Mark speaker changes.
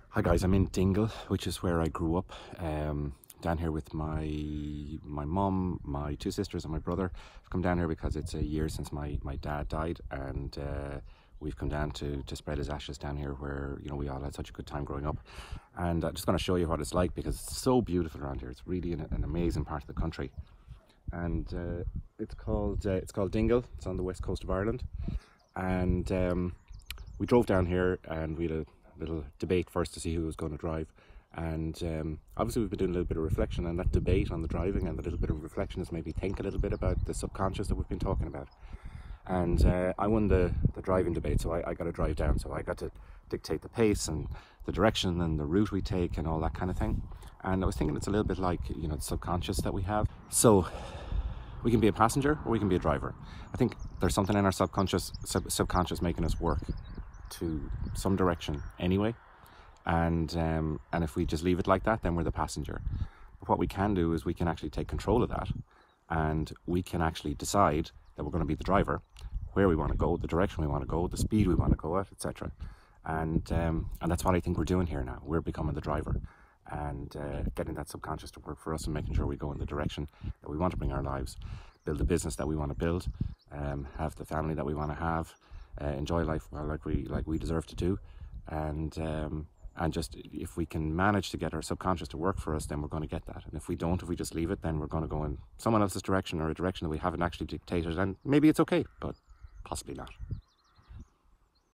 Speaker 1: Hi guys, I'm in Dingle, which is where I grew up. Down here with my mum, my two sisters and my brother. I've come down here because it's a year since my dad died, and we've come down to spread his ashes down here where, you know, we all had such a good time growing up. And I'm just going to show you what it's like because it's so beautiful around here. It's really an amazing part of the country. And it's called Dingle. It's on the west coast of Ireland. And we drove down here and we had a little debate first to see who was going to drive, and obviously we've been doing a little bit of reflection, and that debate on the driving and a little bit of reflection has made me think a little bit about the subconscious that we've been talking about. And I won the driving debate, so I got to drive down, so I got to dictate the pace and the direction and the route we take and all that kind of thing. And I was thinking it's a little bit like, you know, the subconscious that we have. So we can be a passenger or we can be a driver. I think there's something in our subconscious making us work to some direction anyway, and if we just leave it like that, then we're the passenger. But what we can do is we can actually take control of that, and we can actually decide that we're going to be the driver, where we want to go, the direction we want to go, the speed we want to go at, etc. And that's what I think we're doing here now. We're becoming the driver, and getting that subconscious to work for us and making sure we go in the direction that we want to bring our lives, build the business that we want to build, have the family that we want to have, enjoy life well, like we deserve to do, and just if we can manage to get our subconscious to work for us, then we're going to get that. And if we don't, if we just leave it, then we're going to go in someone else's direction, or a direction that we haven't actually dictated, and maybe it's okay, but possibly not.